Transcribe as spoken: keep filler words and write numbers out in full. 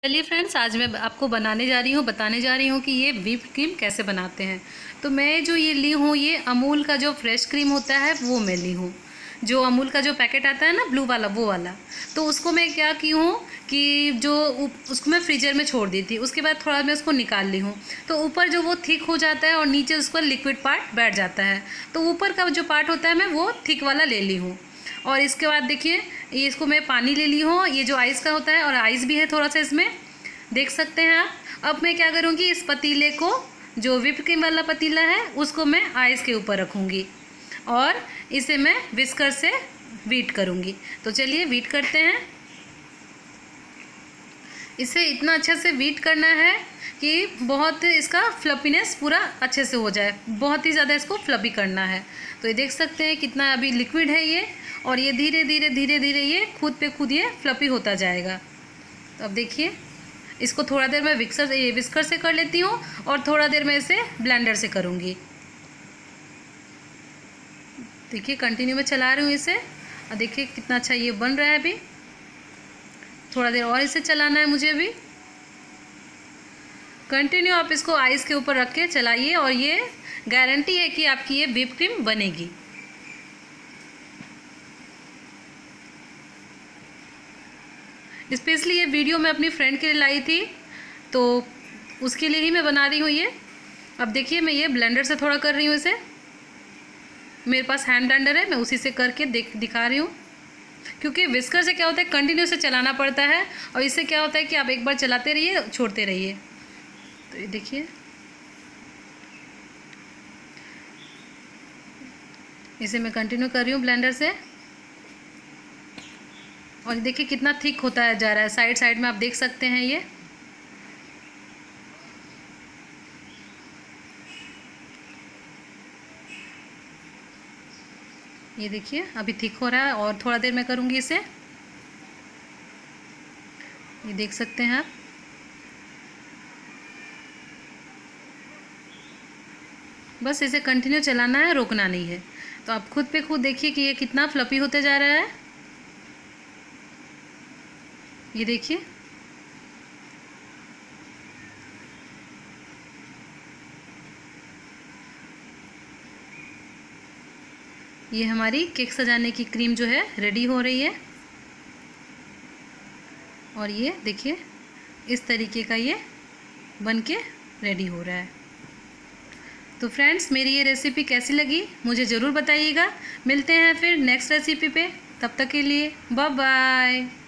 चलिए फ्रेंड्स, आज मैं आपको बनाने जा रही हूँ बताने जा रही हूँ कि ये व्हिप क्रीम कैसे बनाते हैं। तो मैं जो ये ली हूँ, ये अमूल का जो फ्रेश क्रीम होता है वो मैं ली हूँ। जो अमूल का जो पैकेट आता है ना, ब्लू वाला, वो वाला। तो उसको मैं क्या की हूँ कि जो उसको मैं फ्रीजर में छोड़ दी थी। उसके बाद थोड़ा मैं उसको निकाल ली हूँ। तो ऊपर जो वो थिक हो जाता है और नीचे उसका लिक्विड पार्ट बैठ जाता है। तो ऊपर का जो पार्ट होता है मैं वो थिक वाला ले ली हूँ। और इसके बाद देखिए, ये इसको मैं पानी ले ली हूँ। ये जो आइस का होता है, और आइस भी है थोड़ा सा इसमें, देख सकते हैं आप। अब मैं क्या करूँगी, इस पतीले को, जो व्हिप क्रीम वाला पतीला है, उसको मैं आइस के ऊपर रखूँगी और इसे मैं विस्कर से बीट करूँगी। तो चलिए बीट करते हैं। इसे इतना अच्छे से बीट करना है कि बहुत इसका फ्लफीनेस पूरा अच्छे से हो जाए। बहुत ही ज़्यादा इसको फ्लफी करना है। तो ये देख सकते हैं कितना अभी लिक्विड है ये, और ये धीरे धीरे धीरे धीरे ये खुद पे खुद ये फ्लफी होता जाएगा। तो अब देखिए, इसको थोड़ा देर मैं विक्सर ये विस्कर से कर लेती हूँ और थोड़ा देर मैं इसे ब्लेंडर से करूँगी। देखिए, कंटिन्यू में चला रही हूँ इसे, और देखिए कितना अच्छा ये बन रहा है। अभी थोड़ा देर और इसे चलाना है मुझे भी। कंटिन्यू आप इसको आइस के ऊपर रख के चलाइए, और ये गारंटी है कि आपकी ये व्हिप क्रीम बनेगी। स्पेशली ये वीडियो मैं अपनी फ्रेंड के लिए लाई थी, तो उसके लिए ही मैं बना रही हूँ ये। अब देखिए, मैं ये ब्लेंडर से थोड़ा कर रही हूँ इसे। मेरे पास हैंड ब्लेंडर है, मैं उसी से करके देख दिखा रही हूँ। क्योंकि विस्कर से क्या होता है, कंटिन्यू से चलाना पड़ता है, और इससे क्या होता है कि आप एक बार चलाते रहिए, छोड़ते रहिए। तो ये देखिए, इसे मैं कंटिन्यू कर रही हूँ ब्लेंडर से। और देखिए कितना थिक होता है जा रहा है, साइड साइड में आप देख सकते हैं ये। ये देखिए अभी थिक हो रहा है, और थोड़ा देर मैं करूँगी इसे। ये देख सकते हैं आप। बस इसे कंटिन्यू चलाना है, रोकना नहीं है। तो आप खुद पे खुद देखिए कि ये कितना फ्लफी होते जा रहा है। ये देखिए, ये हमारी केक सजाने की क्रीम जो है रेडी हो रही है। और ये देखिए, इस तरीके का ये बन के रेडी हो रहा है। तो फ्रेंड्स, मेरी ये रेसिपी कैसी लगी मुझे ज़रूर बताइएगा। मिलते हैं फिर नेक्स्ट रेसिपी पे, तब तक के लिए बाय बाय।